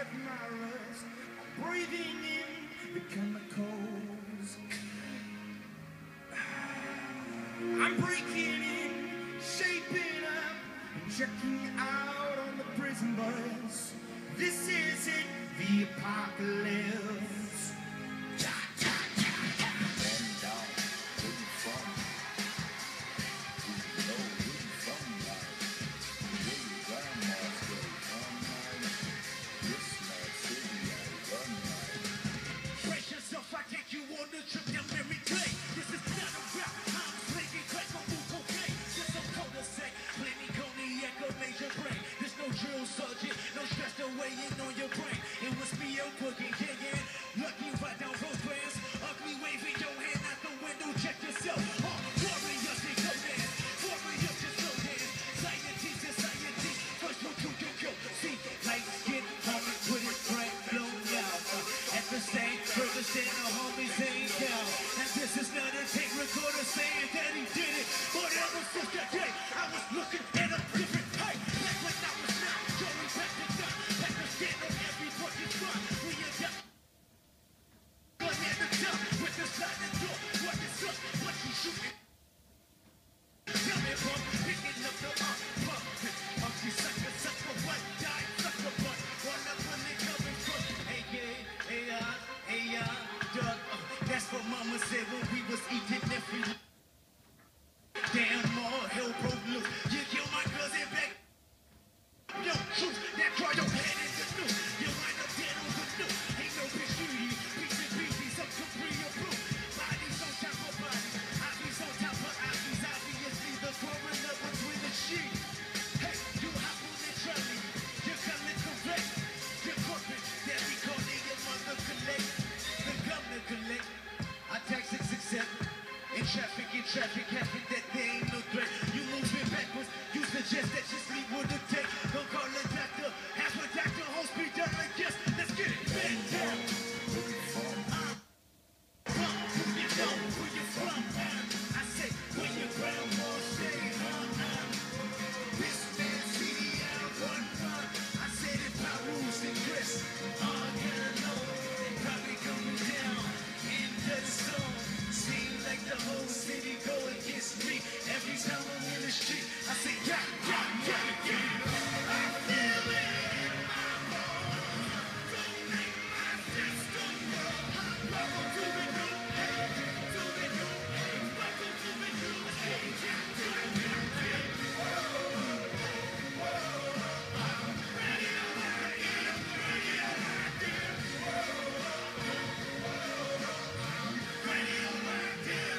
admirers are breathing in the chemicals. I'm breaking in, shaping up, and checking out on the prison bus. This is it, the apocalypse. That's what mama said when we was eating every damn more hell broke loose. You kill my cousin back. Yo, shoot that cry your head in the news. You wind up dead on the news. Ain't no bitch beauty. Pieces, some Capri approved. Bodies on top of bodies. Obbies on top of obbies. Obviously the coroner between the sheets. Hey, you hop on the trolley. You're coming correct. You're corporate. Then we calling your mother collect. The governor collect. I tax 667. In traffic, having that there ain't no threat. You moving backwards, you suggest that you sleep with a tech. Don't call a doctor, have a doctor, whole speed down like yes. Let's get it, bend down. Who you know, where you from? I say, where your grandma stay, This man city out one run. I said if I rules and Chris, all gonna know. They probably coming down in the zone. Like the whole city go against me. Every time I'm in the street, I say, yeah, yeah, yeah, yeah. I feel it in my bones. Don't make my system go. Welcome to the new age. To the new age. Welcome to the new age. To the new age. I'm ready to work it. Ready to work it. Ready to work it.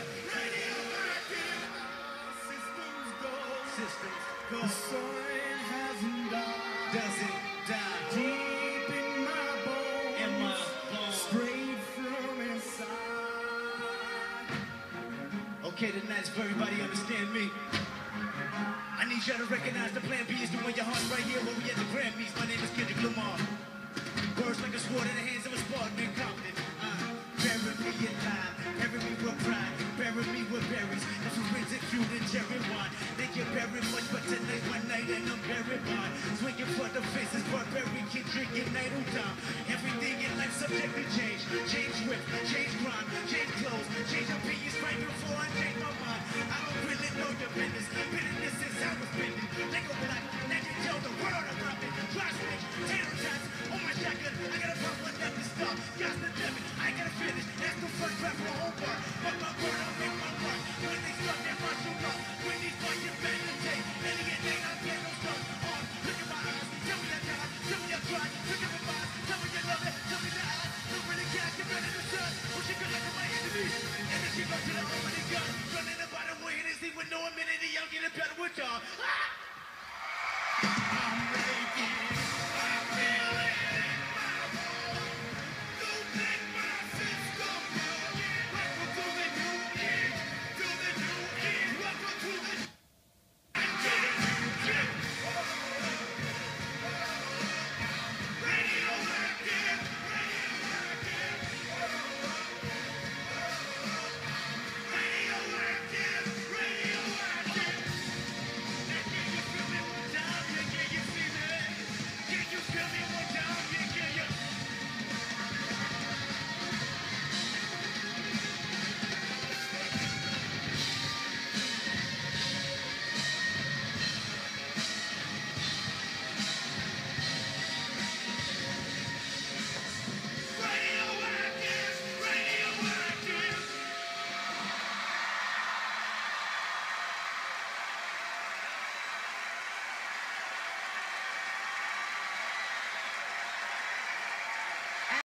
Systems go. The sun hasn't died. Doesn't die. Deep in my bones. In my bones. Straight from inside. Okay, tonight's for everybody understand me. I need y'all to recognize the plan B is doing your heart right here where we at the Grammys. My name is Kendrick Lamar. Words like a sword in the hands of a Spartan in Compton. Bury me alive, bury me with pride, bury me with berries, the forensic fruit and cherry wine. They get very much, but tonight one night and I'm very mine. Swinging for the faces, barbarian kid drinking night on time. Everything in life subject to change, change whip, change crime, change clothes, change opinions right before I change my mind. I don't really know your business, bitterness since I was bitten. They go black, now you tell the world about it. Dry switch, terrorize, oh my shotgun, I gotta pop one up to stop. God's the devil, I gotta finish. That's the first rap for homework. But my word, I'll make my work. When they start their martial law, when these boys get back to take, any and they not get no stuff. Look at my eyes, tell me that God, tell me that pride, look at my mind, tell me you love it, tell me that I don't really care, get ready to turn. Push it good like my enemies. And then she go to the opening gun, running the bottom way, and see with no amenity, I'm getting better with y'all. I'm ready.